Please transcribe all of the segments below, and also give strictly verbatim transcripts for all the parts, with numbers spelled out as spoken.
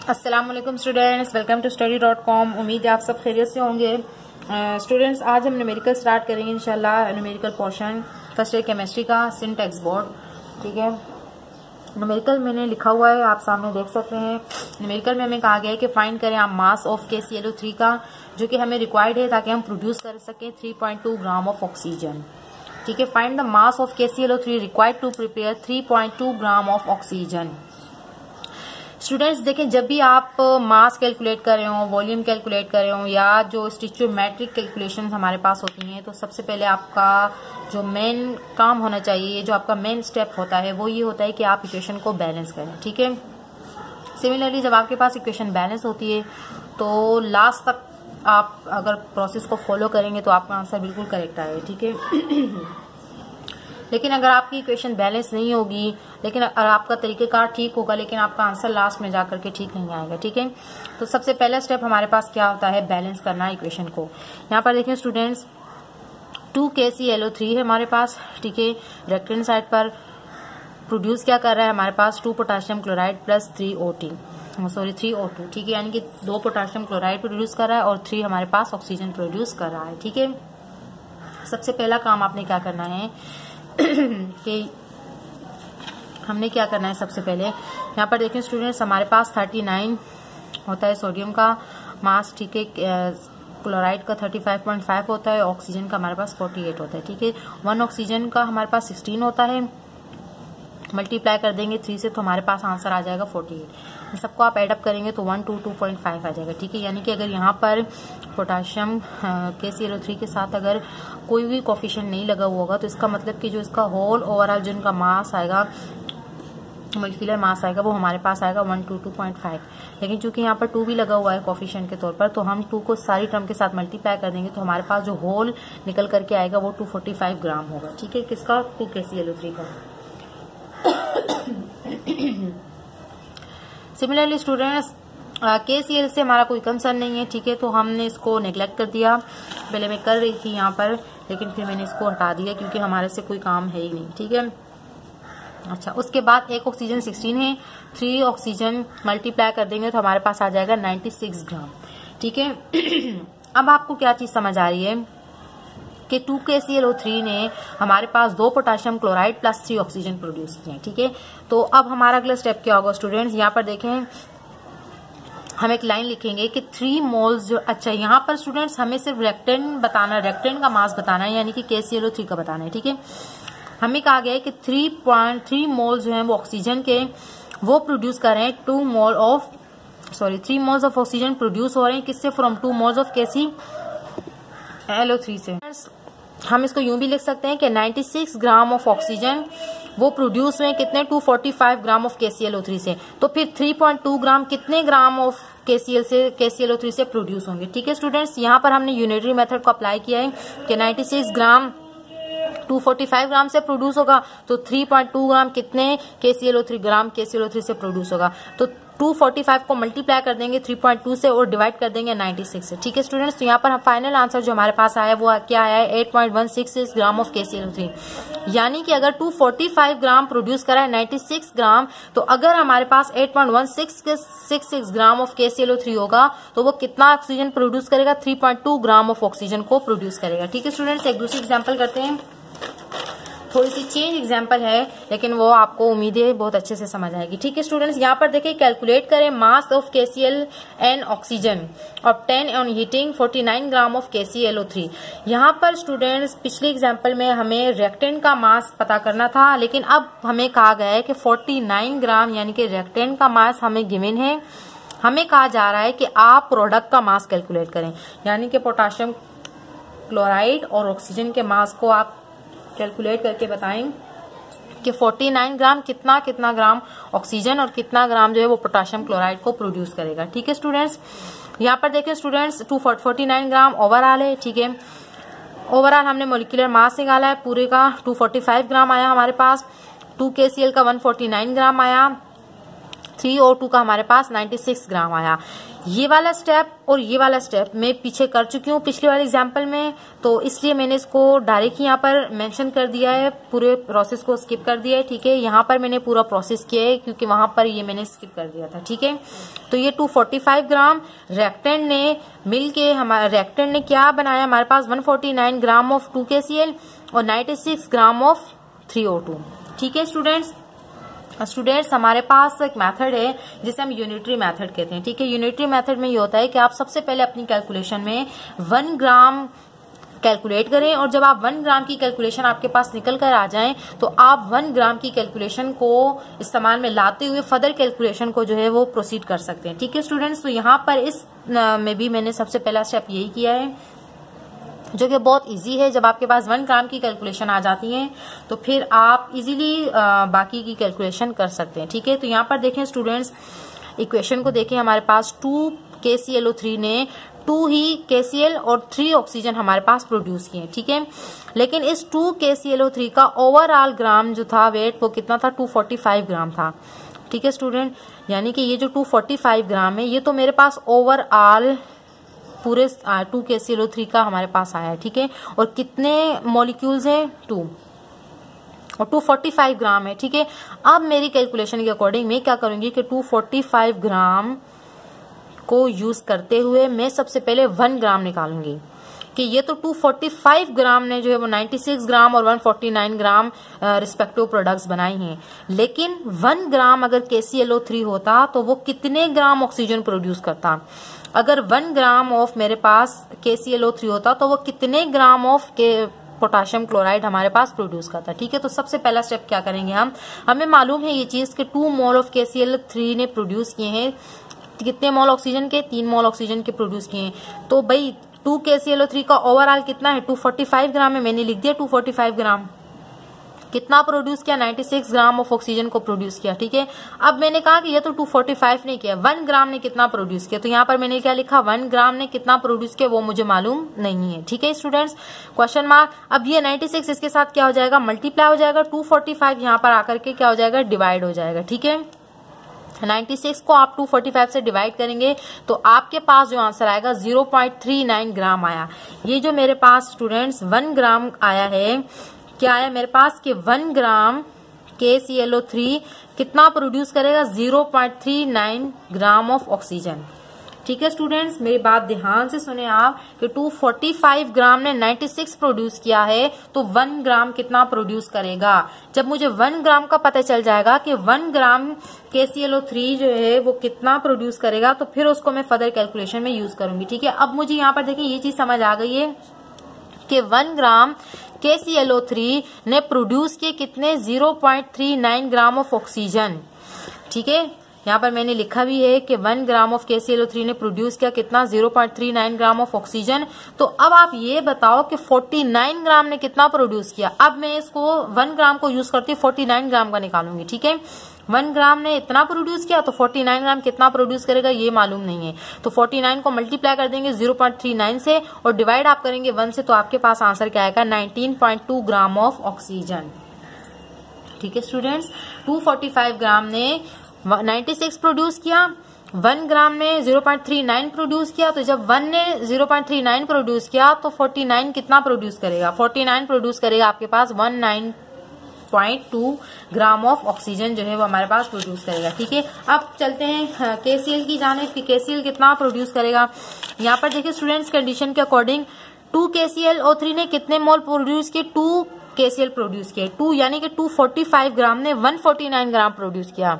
अस्सलाम वालेकुम students, welcome to study dot com. उम्मीद है आप सब खैरियत से होंगे। स्टूडेंट्स uh, आज हम न्यूमेरिकल स्टार्ट करेंगे इंशाल्लाह। Numerical portion first year chemistry का सिंटैक्स बोर्ड। ठीक है, न्यूमेरिकल मैंने लिखा हुआ है, आप सामने देख सकते हैं। न्यूमेरिकल में हमें कहा गया है कि फाइंड करें आप मास of K C L O three का, जो कि हमें रिक्वायर्ड है ताकि हम प्रोड्यूस कर सकें three point two gram of oxygen. ठीक है, find the mass of K C L O three required to prepare three point two gram of oxygen. Students देखें, जब भी आप मास कैलकुलेट कर रहे हो, वॉल्यूम कैलकुलेट कर रहे हो, या जो स्टिचोमेट्रिक कैलकुलेशन हमारे पास होती हैं, तो सबसे पहले आपका जो मेन काम होना चाहिए, जो आपका मेन स्टेप होता है, वो ये होता है कि आप इक्वेशन को बैलेंस करें। ठीक है, सिमिलरली जब आपके पास इक्वेशन बैलेंस होती है तो लास्ट तक आप अगर प्रोसेस को फॉलो करेंगे तो आपका आंसर बिल्कुल करेक्ट आए। ठीक है, लेकिन अगर आपकी इक्वेशन बैलेंस नहीं होगी, लेकिन अगर आपका तरीकेकार ठीक होगा, लेकिन आपका आंसर लास्ट में जाकर के ठीक नहीं आएगा। ठीक है, तो सबसे पहला स्टेप हमारे पास क्या होता है, बैलेंस करना इक्वेशन को। यहाँ पर देखें students, to K C L O three है हमारे पास। ठीक है, लेफ्ट हैंड साइड पर प्रोड्यूस क्या कर रहा है हमारे पास, two potassium chloride plus three O T sorry three O two. ठीक है, यानी कि दो पोटाशियम क्लोराइड प्रोड्यूस कर रहा है और थ्री हमारे पास ऑक्सीजन प्रोड्यूस कर रहा है। ठीक है, सबसे पहला काम आपने क्या करना है कि हमने क्या करना है, सबसे पहले यहाँ पर देखें स्टूडेंट्स, हमारे पास थर्टी नाइन होता है सोडियम का मास। ठीक है, क्लोराइड का थर्टी फाइव पॉइंट फाइव होता है, ऑक्सीजन का हमारे पास फोर्टी एट होता है। ठीक है, वन ऑक्सीजन का हमारे पास सिक्सटीन होता है, मल्टीप्लाई कर देंगे थ्री से तो हमारे पास आंसर आ जाएगा फोर्टी एट। सबको आप एडअप करेंगे तो one two two point five आ जाएगा। ठीक है, यानी कि अगर यहाँ पर पोटाशियम के सी एल ओ थ्री के साथ अगर कोई भी कोफिशिएंट नहीं लगा हुआ होगा, तो इसका मतलब कि जो इसका होल ओवरऑल जिनका मास आएगा, मोलिकुलर मास आएगा, वो हमारे पास आएगा one two two point five. लेकिन चूंकि यहाँ पर टू भी लगा हुआ है कोफिशिएंट के तौर पर, तो हम टू को सारी टर्म के साथ मल्टीप्लाई कर देंगे तो हमारे पास जो होल निकल करके आएगा वो टू फोर्टी फाइव ग्राम होगा। ठीक है, किसका, two K C L O three का। Similarly students, K C L से हमारा कोई कंसर्न नहीं है। ठीक है, तो हमने इसको नेग्लेक्ट कर दिया। पहले मैं कर रही थी यहाँ पर, लेकिन फिर मैंने इसको हटा दिया क्योंकि हमारे से कोई काम है ही नहीं। ठीक है, अच्छा, उसके बाद एक ऑक्सीजन सिक्सटीन है, थ्री ऑक्सीजन मल्टीप्लाई कर देंगे तो हमारे पास आ जाएगा नाइन्टी सिक्स ग्राम। ठीक है, अब आपको क्या चीज समझ आ रही है कि two K C L O three ने हमारे पास दो potassium chloride plus three oxygen produce किए। ठीक है, तो अब हमारा अगला स्टेप क्या होगा स्टूडेंट्स, यहाँ पर देखें, हम एक लाइन लिखेंगे कि थ्री मोल्स जो, अच्छा यहाँ पर स्टूडेंट्स हमें सिर्फ रेक्टेन बताना, रेक्टेन का मास बताना है, यानी कि के सी एल ओ थ्री का बताना है। ठीक है, हमें कहा गया है कि थ्री पॉइंट थ्री मोल्स जो हैं वो ऑक्सीजन के वो प्रोड्यूस कर रहे हैं two mole of sorry three moles of oxygen produce हो रहे हैं किससे, from two moles of K C L O three से। हम इसको यूं भी लिख सकते हैं कि ninety six gram of oxygen वो प्रोड्यूस हुए कितने, two forty five gram of K C L O three से। तो फिर थ्री पॉइंट टू ग्राम कितने gram of K C L से K C L O three से प्रोड्यूस होंगे। ठीक है स्टूडेंट्स, यहाँ पर हमने यूनिटरी मेथड को अप्लाई किया है कि ninety six gram two forty five gram से प्रोड्यूस होगा, तो थ्री पॉइंट टू ग्राम कितने के C L O three gram K C L O three से प्रोड्यूस होगा, तो टू फोर्टी फाइव को मल्टीप्लाई कर देंगे थ्री पॉइंट टू से और डिवाइड कर देंगे नाइन्टी सिक्स से। ठीक है स्टूडेंट्स, तो यहाँ पर हम फाइनल आंसर जो हमारे पास आया वो क्या आया है, eight point one six six gram of K C L O three. यानी कि अगर two forty five gram produce करा है नाइन्टी सिक्स ग्राम, तो अगर हमारे पास eight point one six six gram of K C L O three होगा तो वो कितना ऑक्सीजन प्रोड्यूस करेगा, three point two gram of oxygen को प्रोड्यूस करेगा। ठीक है स्टूडेंट्स, एक दूसरी एग्जाम्पल करते हैं, थोड़ी सी चेंज एग्जांपल है लेकिन वो आपको उम्मीद है बहुत अच्छे से समझ आएगी। ठीक है स्टूडेंट्स, यहाँ पर देखिए, कैलकुलेट करें mass of K C L N oxygen और ten on heating forty nine gram of K C L O three. यहाँ पर स्टूडेंट्स पिछले एग्जांपल में हमें रिएक्टेंट का मास पता करना था, लेकिन अब हमें कहा गया है कि फोर्टी नाइन ग्राम यानी कि रिएक्टेंट का मास हमें गिवन है। हमें कहा जा रहा है कि आप प्रोडक्ट का मास कैलकुलेट करें, यानी कि पोटाशियम क्लोराइड और ऑक्सीजन के मास को आप कैलकुलेट करके बताएं कि फोर्टी नाइन ग्राम कितना कितना ग्राम ऑक्सीजन और कितना ग्राम जो है वो पोटाशियम क्लोराइड को प्रोड्यूस करेगा। ठीक है स्टूडेंट्स, यहाँ पर देखें students, two forty nine gram overall है। ठीक है, ओवरऑल हमने मोलिकुलर मास निकाला है पूरे का, टू फोर्टी फाइव ग्राम आया हमारे पास, टू के सी एल का वन फोर्टी नाइन ग्राम आया, थ्री ओ टू का हमारे पास छियानवे ग्राम आया। ये वाला स्टेप और ये वाला स्टेप मैं पीछे कर चुकी हूँ पिछले वाले एग्जाम्पल में, तो इसलिए मैंने इसको डायरेक्ट यहाँ पर मेंशन कर दिया है, पूरे प्रोसेस को स्किप कर दिया है। ठीक है, यहाँ पर मैंने पूरा प्रोसेस किया है क्योंकि वहां पर ये मैंने स्किप कर दिया था। ठीक है, तो ये two forty five gram reactant ने मिलके हमारे रिएक्टेंट ने क्या बनाया, हमारे पास one forty nine gram of two K C L और छियानवे gram of three O two. ठीक है स्टूडेंट्स, स्टूडेंट्स हमारे पास एक मेथड है जिसे हम यूनिटरी मेथड कहते हैं। ठीक है, यूनिटरी मेथड में ये होता है कि आप सबसे पहले अपनी कैलकुलेशन में वन ग्राम कैलकुलेट करें और जब आप वन ग्राम की कैलकुलेशन आपके पास निकल कर आ जाए तो आप वन ग्राम की कैलकुलेशन को इस्तेमाल में लाते हुए फर्दर कैलकुलेशन को जो है वो प्रोसीड कर सकते हैं। ठीक है स्टूडेंट्स, तो यहाँ पर इस में भी मैंने सबसे पहला स्टेप यही किया है जो कि बहुत इजी है। जब आपके पास वन ग्राम की कैलकुलेशन आ जाती है तो फिर आप इजीली बाकी की कैलकुलेशन कर सकते हैं। ठीक है, तो यहाँ पर देखें स्टूडेंट्स, इक्वेशन को देखें, हमारे पास two K C L O three ने टू ही के सी एल और थ्री ऑक्सीजन हमारे पास प्रोड्यूस किए। ठीक है, लेकिन इस two K C L O three का ओवरऑल ग्राम जो था वेट वो कितना था, टू फोर्टी फाइव ग्राम था। ठीक है स्टूडेंट, यानी कि ये जो टू फोर्टी फाइव ग्राम है ये तो मेरे पास ओवरऑल पूरे to K C L O three का हमारे पास आया है। ठीक है, और कितने मॉलिक्यूल्स हैं, टू, और टू फोर्टी फाइव ग्राम है। ठीक है, अब मेरी कैलकुलेशन के अकॉर्डिंग मैं क्या करूंगी कि टू फोर्टी फाइव ग्राम को यूज करते हुए मैं सबसे पहले वन ग्राम निकालूंगी कि ये तो टू फोर्टी फाइव ग्राम ने जो है वो छियानवे ग्राम और one forty nine gram respective products बनाई हैं, लेकिन वन ग्राम अगर के सी एल ओ थ्री होता तो वो कितने ग्राम ऑक्सीजन प्रोड्यूस करता। अगर वन ग्राम ऑफ मेरे पास K C L O three होता तो वो कितने ग्राम ऑफ के पोटाशियम क्लोराइड हमारे पास प्रोड्यूस करता। ठीक है, तो सबसे पहला स्टेप क्या करेंगे हम, हमें मालूम है ये चीज कि to mole of K C L O three ने प्रोड्यूस किए हैं, कितने मोल ऑक्सीजन के, तीन मोल ऑक्सीजन के प्रोड्यूस किए हैं। तो भाई two K C L O three का ओवरऑल कितना है, टू फोर्टी फाइव ग्राम है, मैंने लिख दिया टू फोर्टी फाइव ग्राम। कितना प्रोड्यूस किया, छियानवे ग्राम ऑफ ऑक्सीजन को प्रोड्यूस किया। ठीक है, अब मैंने कहा कि ये तो टू फोर्टी फाइव ने किया, वन ग्राम ने कितना प्रोड्यूस किया, तो यहाँ पर मैंने क्या लिखा, वन ग्राम ने कितना प्रोड्यूस किया वो मुझे मालूम नहीं है। ठीक है स्टूडेंट्स, क्वेश्चन मार्क। अब ये छियानवे इसके साथ क्या हो जाएगा, मल्टीप्लाई हो जाएगा, टू फोर्टी फाइव यहाँ पर आकर के क्या हो जाएगा, डिवाइड हो जाएगा। ठीक है, छियानवे को आप टू फोर्टी फाइव से डिवाइड करेंगे तो आपके पास जो आंसर आएगा zero point three nine gram आया। ये जो मेरे पास स्टूडेंट्स वन ग्राम आया है, क्या आया मेरे पास कि one gram K C L O three कितना प्रोड्यूस करेगा, zero point three nine gram of oxygen. ठीक है स्टूडेंट्स, मेरी बात ध्यान से सुने आप कि टू फोर्टी फाइव ग्राम ने छियानवे प्रोड्यूस किया है तो वन ग्राम कितना प्रोड्यूस करेगा। जब मुझे वन ग्राम का पता चल जाएगा कि one gram K C L O three जो है वो कितना प्रोड्यूस करेगा तो फिर उसको मैं फर्दर कैलकुलेशन में यूज करूंगी। ठीक है, अब मुझे यहाँ पर देखिए ये चीज समझ आ गई है कि one gram K C L O three ने प्रोड्यूस किए कितने, zero point three nine gram of oxygen. ठीक है, यहाँ पर मैंने लिखा भी है कि one gram of K C L O three ने प्रोड्यूस किया कितना, zero point three nine gram of oxygen. तो अब आप ये बताओ कि फोर्टी नाइन ग्राम ने कितना प्रोड्यूस किया। अब मैं इसको वन ग्राम को यूज करती फोर्टी नाइन ग्राम का निकालूंगी। ठीक है, वन ग्राम ने इतना प्रोड्यूस किया तो फोर्टी नाइन ग्राम कितना प्रोड्यूस करेगा ये मालूम नहीं है, तो फोर्टी नाइन को मल्टीप्लाई कर देंगे ज़ीरो पॉइंट थ्री नाइन से और डिवाइड आप करेंगे वन से, तो आपके पास आंसर क्या आएगा, nineteen point two gram of oxygen. ठीक है students, two forty five gram ने छियानवे प्रोड्यूस किया, वन ग्राम ने zero point three nine produce किया, तो जब वन ने zero point three nine produce किया तो फोर्टी नाइन कितना प्रोड्यूस करेगा, फोर्टी नाइन प्रोड्यूस करेगा आपके पास one nine point two gram of oxygen जो है वो हमारे पास प्रोड्यूस करेगा। ठीक है, अब चलते हैं के सी एल की जाने कि के सी एल कितना प्रोड्यूस करेगा। यहाँ पर देखिए स्टूडेंट्स, कंडीशन के according two K C L O three ने कितने मोल प्रोड्यूस किए, two K C L produce किए, टू यानी कि टू फोर्टी फाइव ग्राम ने one forty nine gram produce किया,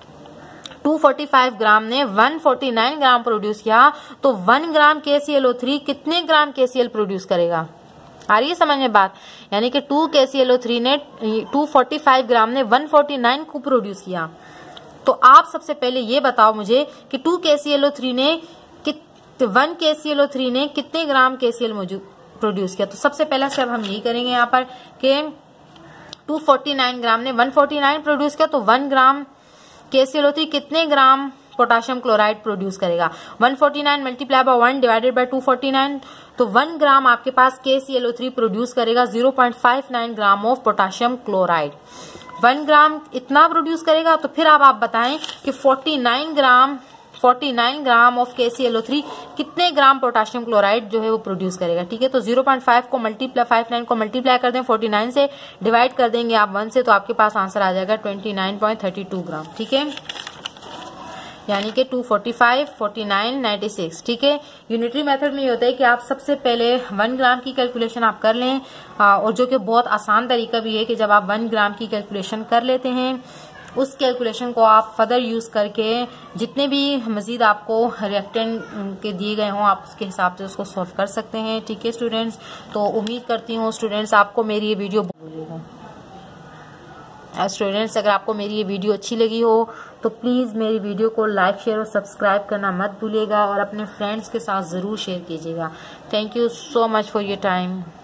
टू फोर्टी फाइव ग्राम ने one forty nine gram produce किया, तो one gram K C L O three कितने ग्राम K C L produce करेगा। आ रही है समझ में बात, यानी कि two K C L O three ने टू फोर्टी फाइव ग्राम ने वन फोर्टी नाइन को प्रोड्यूस किया। तो आप सबसे पहले ये बताओ मुझे कि two K C L O three ने one K C L O three ने कितने ग्राम के सी एल मौजूद प्रोड्यूस किया। तो सबसे पहला स्टेप हम यही करेंगे यहाँ पर कि टू फोर्टी नाइन ग्राम ने वन फोर्टी नाइन प्रोड्यूस किया, तो one gram K C L O three कितने ग्राम पोटाशियम क्लोराइड प्रोड्यूस करेगा, one forty nine multiply by one divided by two forty nine, तो वन ग्राम आपके पास K C L O three produce करेगा zero point five nine gram of potassium chloride. One gram इतना produce करेगा, तो फिर आप आप बताएं कि उनचास ग्राम उनचास ग्राम of K C L O three कितने ग्राम पोटेशियम क्लोराइड जो है वो प्रोड्यूस करेगा। ठीक है, तो ज़ीरो पॉइंट फाइव को मल्टीप्लाई फाइव नाइन को मल्टीप्लाई कर दें उनचास से, डिवाइड कर देंगे आप वन से, तो आपके पास आंसर आ जाएगा उनतीस पॉइंट थर्टी टू ग्राम। ठीक है, यानी कि two forty five, forty nine, ninety six. ठीक है, यूनिटरी मेथड में ये होता है कि आप सबसे पहले वन ग्राम की कैलकुलेशन आप कर लें, और जो कि बहुत आसान तरीका भी है कि जब आप वन ग्राम की कैलकुलेशन कर लेते हैं, उस कैलकुलेशन को आप फर्दर यूज करके जितने भी मजीद आपको रिएक्टेंट के दिए गए हों, आप उसके हिसाब से उसको सॉल्व कर सकते हैं। ठीक है स्टूडेंट्स, तो उम्मीद करती हूँ स्टूडेंट्स आपको मेरी ये वीडियो स्टूडेंट्स अगर आपको मेरी ये वीडियो अच्छी लगी हो तो प्लीज़ मेरी वीडियो को लाइक, शेयर और सब्सक्राइब करना मत भूलिएगा, और अपने फ्रेंड्स के साथ ज़रूर शेयर कीजिएगा। Thank you so much for your time.